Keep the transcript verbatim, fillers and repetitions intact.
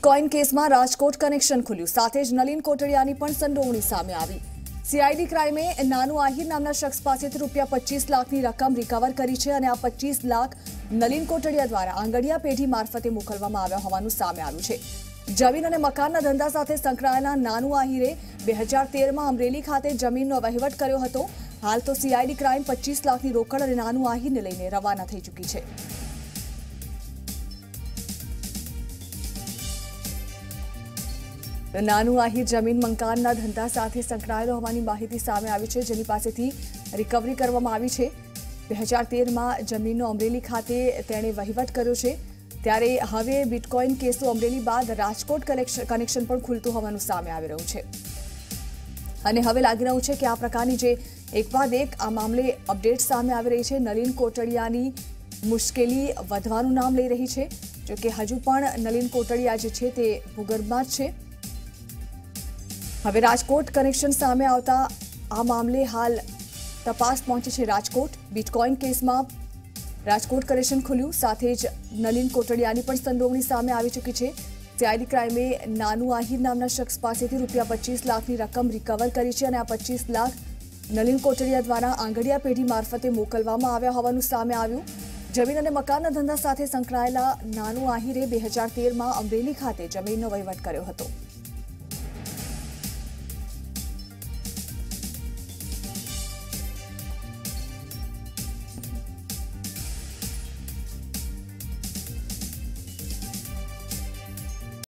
Bitcoin કેસમાં Rajkot connection ખુલ્યું, સાથે જ નલિન કોટડિયાની પણ સંડોવણી સામે આવી। સીઆઈડી ક્રાઇમે નાનુ આહિર નામના શખ્સ પાસેથી રૂપિયા પચીસ લાખની રકમ રિકવર કરી છે અને આ પચીસ લાખ નલિન કોટડિયા દ્વારા આંગડિયા પેઢી મારફતે મોકલવામાં આવ્યા હોવાનું સામે આવ્યું છે। જમીન અને મકાનના ધંધા સાથે સંકળાયેલા નાનુ આહિરે બે હજાર તેરમાં અમરેલી ખાતે જમીનનો વહીવટ કર્યો હતો। હાલ તો સીઆઈડી ક્રાઇમ પચીસ લાખની રોકડ અને નાનુ આહિરને લઈને રવાના થઈ ચૂકી છે। નાનુ આહિર જમીન મકાનના ધંધા સાથે સંકળાયેલો હોવાની માહિતી સામે આવી છે, જેની પાસેથી રિકવરી કરવામાં આવી છે। બે હજાર તેરમાં જમીનનો અમરેલી ખાતે તેણે વહીવટ કર્યો છે, ત્યારે હવે બિટકોઇન કેસનું અમરેલી બાદ રાજકોટ કનેક્શન પણ ખુલતું હોવાનું સામે આવી રહ્યું છે અને હવે લાગી રહ્યું છે કે આ પ્રકારની જે એક બાદ એક આ મામલે અપડેટ સામે આવી રહી છે। નલિન કોટડિયાની મુશ્કેલી વધવાનું નામ લઈ રહી છે, જો કે હજુ પણ નલિન કોટડિયા જે છે તે ભૂગર્ભમાં જ છે। હવે રાજકોટ કનેક્શન સામે આવતા આ મામલે હાલ તપાસ પહોંચી છે રાજકોટ। બિટકોઇન કેસમાં રાજકોટ કનેક્શન ખુલ્યું, સાથે જ નલિન કોટડિયાની પણ સંડોવણી સામે આવી ચૂકી છે। સીઆઈડી ક્રાઇમે નાનુ આહિર નામના શખ્સ પાસેથી રૂપિયા પચીસ લાખની રકમ રિકવર કરી છે અને આ પચીસ લાખ નલિન કોટડિયા દ્વારા આંગડિયા પેઢી મારફતે મોકલવામાં આવ્યા હોવાનું સામે આવ્યું। જમીન અને મકાનના ધંધા સાથે સંકળાયેલા નાનુ આહિરે બે હજાર તેરમાં અમરેલી ખાતે જમીનનો વહીવટ કર્યો હતો।